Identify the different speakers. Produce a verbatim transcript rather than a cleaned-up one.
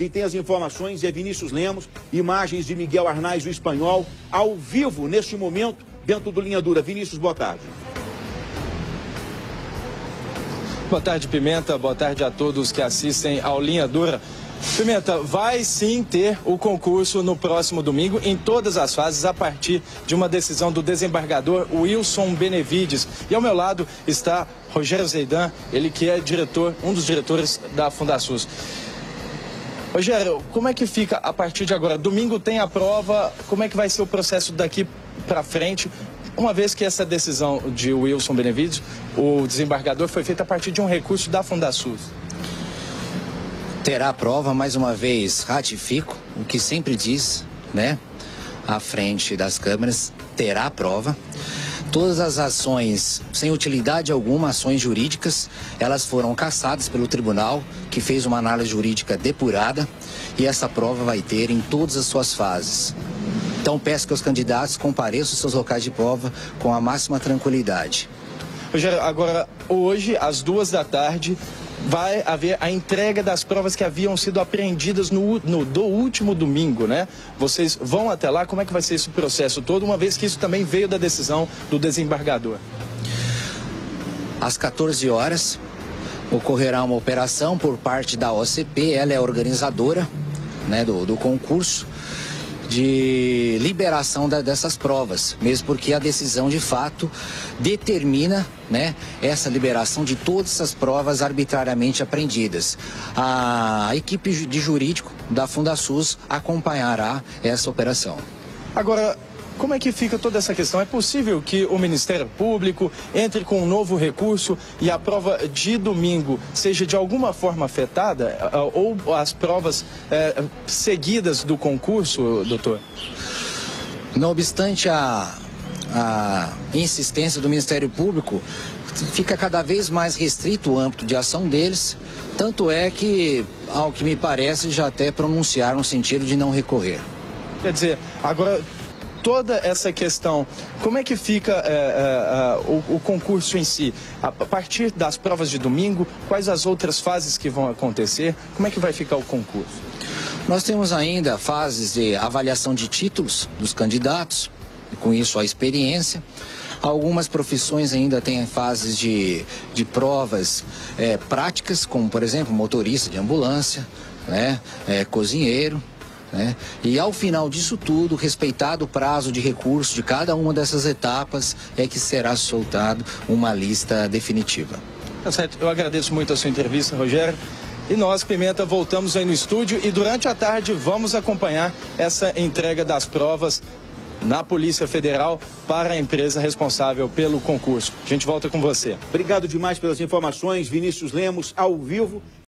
Speaker 1: Quem tem as informações é Vinícius Lemos, imagens de Miguel Arnaz, o espanhol, ao vivo, neste momento, dentro do Linha Dura. Vinícius, boa tarde.
Speaker 2: Boa tarde, Pimenta. Boa tarde a todos que assistem ao Linha Dura. Pimenta, vai sim ter o concurso no próximo domingo, em todas as fases, a partir de uma decisão do desembargador Wilson Benevides. E ao meu lado está Rogério Zeidan, ele que é diretor, um dos diretores da Fundasus. Rogério, como é que fica a partir de agora? Domingo tem a prova, como é que vai ser o processo daqui para frente? Uma vez que essa decisão de Wilson Benevides, o desembargador, foi feita a partir de um recurso da Fundasus.
Speaker 3: Terá a prova, mais uma vez, ratifico o que sempre diz, né, à frente das câmeras, terá a prova. Todas as ações, sem utilidade alguma, ações jurídicas, elas foram cassadas pelo tribunal, que fez uma análise jurídica depurada, e essa prova vai ter em todas as suas fases. Então peço que os candidatos compareçam aos seus locais de prova com a máxima tranquilidade.
Speaker 2: Rogério, agora, hoje, às duas da tarde, vai haver a entrega das provas que haviam sido apreendidas no, no do último domingo, né? Vocês vão até lá, como é que vai ser esse processo todo, uma vez que isso também veio da decisão do desembargador?
Speaker 3: Às quatorze horas, ocorrerá uma operação por parte da O C P, ela é a organizadora, né, do, do concurso, de liberação da, dessas provas, mesmo porque a decisão de fato determina, né, essa liberação de todas essas provas arbitrariamente apreendidas. A equipe de jurídico da Fundasus acompanhará essa operação.
Speaker 2: Agora, como é que fica toda essa questão? É possível que o Ministério Público entre com um novo recurso e a prova de domingo seja de alguma forma afetada? Ou as provas é, seguidas do concurso, doutor?
Speaker 3: Não obstante a, a insistência do Ministério Público, fica cada vez mais restrito o âmbito de ação deles. Tanto é que, ao que me parece, já até pronunciaram no sentido de não recorrer.
Speaker 2: Quer dizer, agora, toda essa questão, como é que fica é, é, o, o concurso em si? A partir das provas de domingo, quais as outras fases que vão acontecer? Como é que vai ficar o concurso?
Speaker 3: Nós temos ainda fases de avaliação de títulos dos candidatos, e com isso a experiência. Algumas profissões ainda têm fases de, de provas é, práticas, como por exemplo motorista de ambulância, né, é, cozinheiro. Né? E ao final disso tudo, respeitado o prazo de recurso de cada uma dessas etapas, é que será soltado uma lista definitiva.
Speaker 2: Tá certo. Eu agradeço muito a sua entrevista, Rogério. E nós, Pimenta, voltamos aí no estúdio e durante a tarde vamos acompanhar essa entrega das provas na Polícia Federal para a empresa responsável pelo concurso. A gente volta com você.
Speaker 1: Obrigado demais pelas informações, Vinícius Lemos, ao vivo.